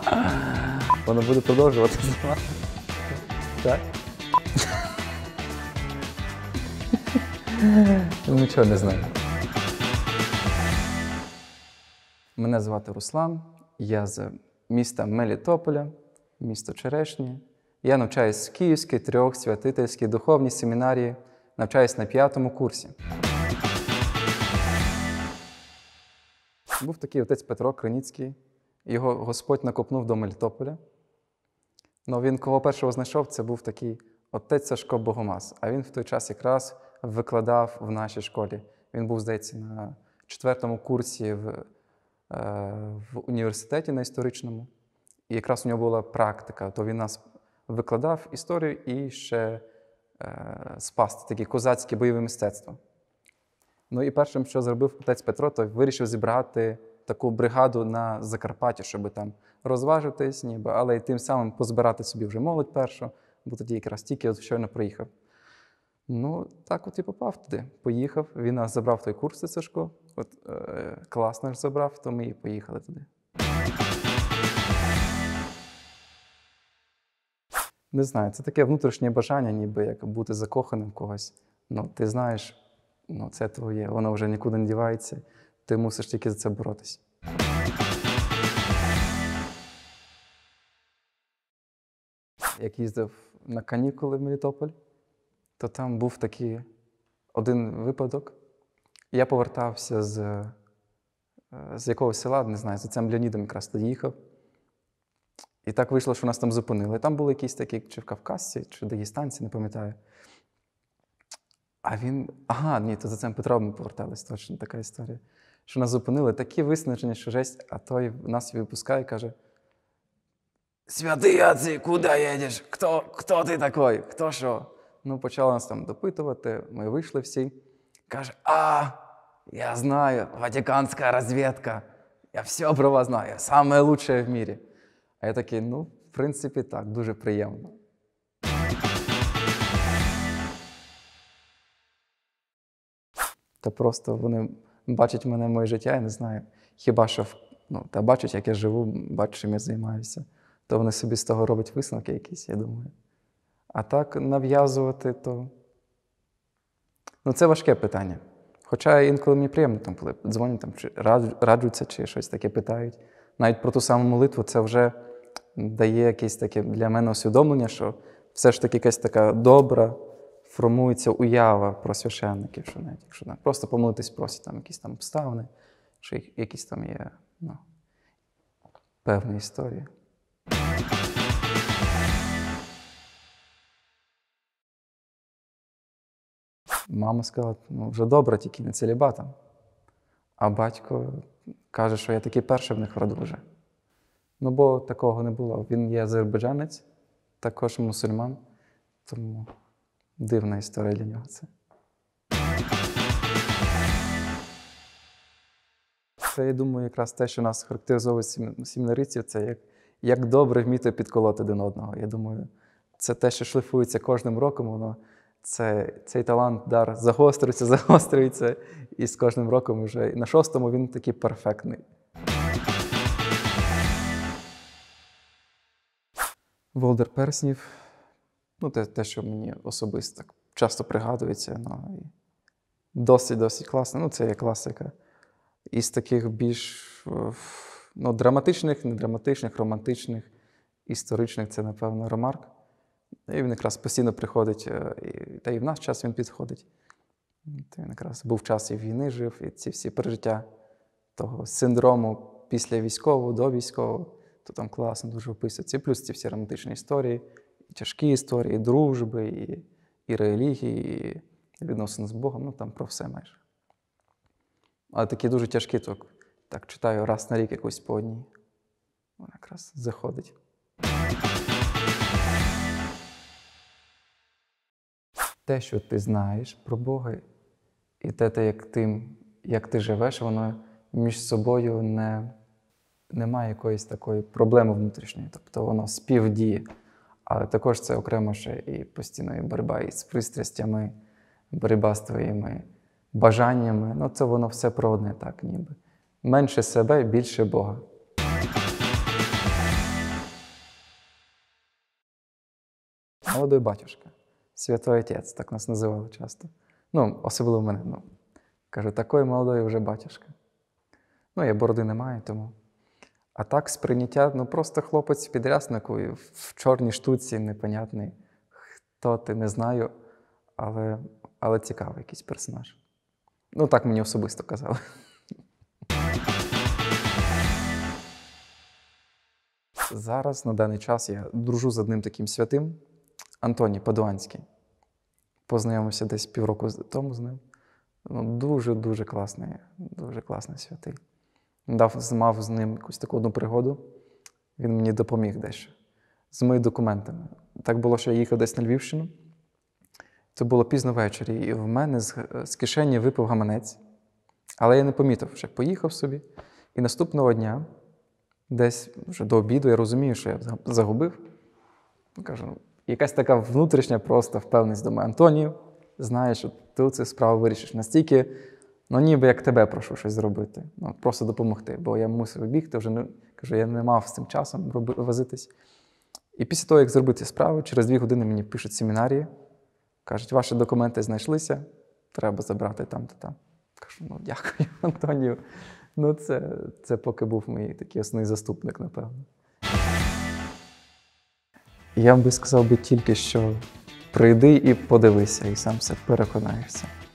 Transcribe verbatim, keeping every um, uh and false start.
Воно буде продовжувати знімати. Так? Нічого не знаю. Мене звати Руслан, я з міста Мелітополя, місто Черешні. Я навчаюсь в Київській трьохсвятительській духовній семінарії, навчаюсь на п'ятому курсі. Був такий отець Петро Криніцький, його Господь накопнув до Мелітополя. Но він, кого першого знайшов, це був такий отець Сашко Богомаз. А він в той час якраз викладав в нашій школі. Він був, здається, на четвертому курсі в, е, в університеті на історичному. І якраз у нього була практика. То він нас викладав історію і ще е, спас такі козацькі бойові мистецтва. Ну і першим, що зробив отець Петро, то вирішив зібрати таку бригаду на Закарпатті, щоб там розважитись, ніби, але й тим самим позбирати собі вже молодь першу, бо тоді якраз тільки от щойно приїхав. Ну, так от і попав туди. Поїхав, він нас забрав в той курс, це Сашко. От е, клас наш забрав, то ми і поїхали туди. Не знаю, це таке внутрішнє бажання, ніби як бути закоханим в когось. Ну, ти знаєш, ну, це твоє, воно вже нікуди не дівається, ти мусиш тільки за це боротись. Як їздив на канікули в Мелітополь, то там був такий один випадок. Я повертався з, з якогось села, не знаю, з отцем Леонідом якраз тоді їхав. І так вийшло, що нас там зупинили. Там були якісь такі, чи в Кавказці, чи дагестанці, не пам'ятаю. А він, ага, ні, то за цим Петром ми повертались, точно така історія. Що нас зупинили, такі виснажені, що жесть, а той нас випускає і каже: «Святий отці, куди їдеш? Хто, хто ти такий? Хто що?» Ну, почали нас там допитувати, ми вийшли всі. Каже: «А, я знаю, Ватиканська розвідка, я все про вас знаю, саме лучше в мірі». А я такий, ну, в принципі, так, дуже приємно. Та просто вони бачать мене, моє життя, я не знаю. Хіба що, ну, та бачать, як я живу, бачать, чим я займаюся. То вони собі з того роблять висновки якісь, я думаю. А так нав'язувати, то... Ну, це важке питання. Хоча інколи мені приємно, там, коли дзвонять, там, чи раджуться, чи щось таке питають. Навіть про ту саму молитву це вже дає якесь таке для мене усвідомлення, що все ж таки якась така добра, формується уява про священників, що навіть якщо не, просто помолитись просять там якісь там обставини, що якісь там є, ну, певні історії. Мама сказала, ну вже добре, тільки не целібатом. А батько каже, що я такий перший в них в роду вже. Ну, бо такого не було. Він є азербайджанець, також мусульман, тому дивна історія для нього це. Це, я думаю, якраз те, що нас характеризовує семінарійців, це як, як добре вміти підколоти один одного. Я думаю, це те, що шліфується кожним роком, воно, це, цей талант, дар загострюється, загострюється, і з кожним роком вже на шостому він такий перфектний. Володар Перснів, ну, те, те, що мені особисто так часто пригадується, ну, і досить-досить класно. Ну, це є класика. Із таких більш, ну, драматичних, недраматичних, романтичних, історичних, це, напевно, Ремарк. І він якраз постійно приходить, і, та і в наш час він підходить. Він якраз був час і війни жив, і ці всі пережиття того синдрому після військового, до військового, то там класно дуже описується. І плюс ці всі романтичні історії, і тяжкі історії, і дружби, і, і релігії, і відносини з Богом, ну там про все майже. Але такі дуже тяжкі, то так читаю раз на рік якусь по одній. Вона якраз заходить. Те, що ти знаєш про Бога, і те, те як, ти, як ти живеш, воно між собою не, не має якоїсь такої проблеми внутрішньої. Тобто воно співдіє. Але також це окремо ще і постійна боротьба із пристрастями, боротьба з твоїми бажаннями. Ну, це воно все про одне так ніби. Менше себе, більше Бога. молодой батюшка, святой отець, так нас називали часто. Ну, особливо мене. Ну, кажу, такий молодий вже батюшка. Ну, я бороди не маю, тому. А так, сприйняття, ну, просто хлопець в підряснику, і в чорній штуці, непонятний. Хто ти, не знаю, але, але цікавий якийсь персонаж. Ну, так мені особисто казали. Зараз, на даний час, я дружу з одним таким святим, Антоній Падуанський. Познайомився десь півроку тому з ним. Ну, дуже-дуже класний, дуже класний святий. Дав, мав з ним якусь таку одну пригоду. Він мені допоміг дещо. З моїми документами. Так було, що я їхав десь на Львівщину. Це було пізно ввечері, і в мене з, з кишені випав гаманець. Але я не помітив, що поїхав собі. І наступного дня, десь вже до обіду, я розумію, що я загубив. Кажу, якась така внутрішня просто впевненість до мене. Антонію, знаєш, що ти цю справу вирішиш настільки, ну ніби як тебе прошу щось зробити. Ну, просто допомогти, бо я мусив бігти, вже не, кажу, я не мав з цим часом возитись. І після того, як зробити справу, через дві години мені пишуть семінарії, кажуть, ваші документи знайшлися, треба забрати там-то там. Кажу, ну дякую, Антонію. Ну це, це поки був мій такий основний заступник, напевно. Я би сказав би тільки, що прийди і подивися, і сам все переконаєшся.